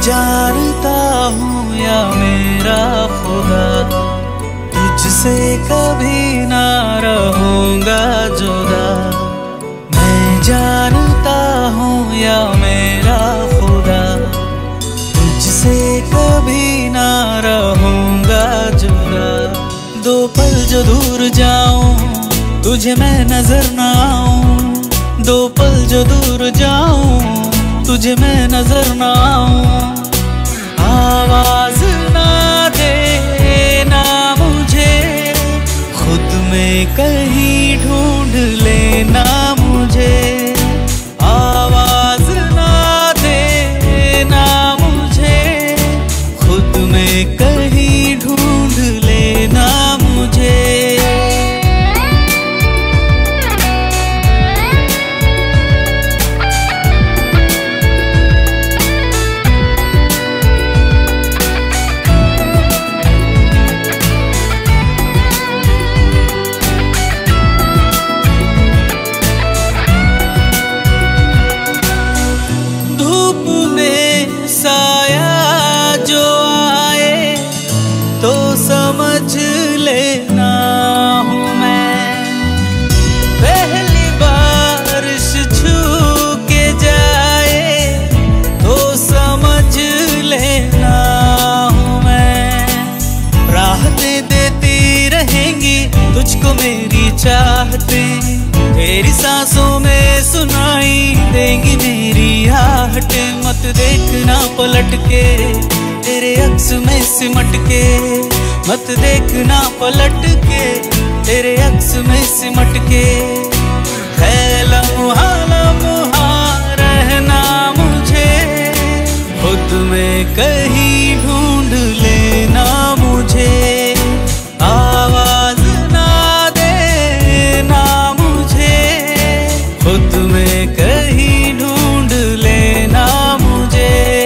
जानता हूँ या मेरा खुदा, तुझसे कभी ना रहूँगा जुदा। मैं जानता हूँ या मेरा खुदा, तुझसे कभी ना रहूँगा जुदा। दो पल जो दूर जाऊं तुझे मैं नजर ना आऊं, दो पल जो दूर जाऊं तुझे मैं नजर ना आऊं। आवाज ना देना मुझे, खुद में कहीं ढूंढ लेना मुझे। आवाज ना देना मुझे, खुद में कहीं ढूंढ लेना मुझे। साया जो आए तो समझ लेना हूँ मैं, पहली बारिश छू के जाए तो समझ लेना हूँ मैं। राहतें देती रहेंगी तुझको मेरी चाहतें, तेरी सांसों में सुनाई देंगी मेरी आहटें। मत देखना पलट के तेरे अक्स में सिमट के, मत देखना पलट के तेरे अक्स में सिमट के। है लम्हा लम्हा रहना मुझे, खुद में कहीं ढूंढ लेना मुझे। आवाज ना देना मुझे, खुद में कहीं ढूंढ लेना मुझे।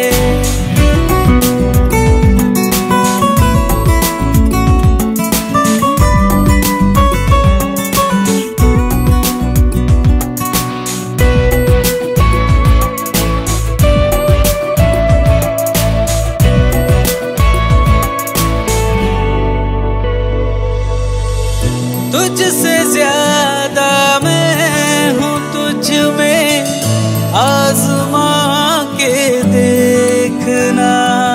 तुझसे ज्यादा मैं हूँ तुझ में, आज़मा के देखना।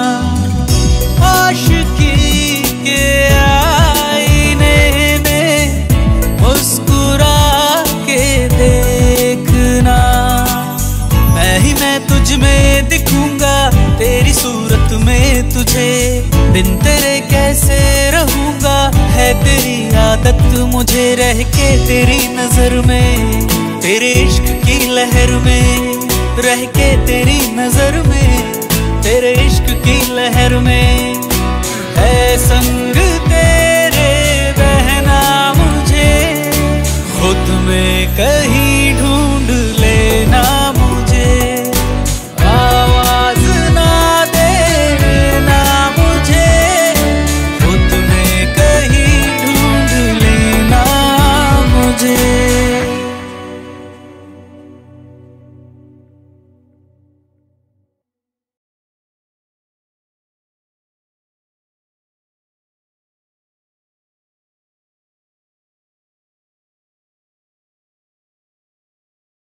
आशिकी के आईने में मुस्कुरा के देखना। मैं तुझ में दिखूंगा तेरी सूरत में तुझे, बिन तेरे कैसे रहूंगा है तेरी आदत मुझे। रह के तेरी नजर में, तेरे इश्क की लहर में, रह के तेरी नजर में, तेरे इश्क की लहर में है संग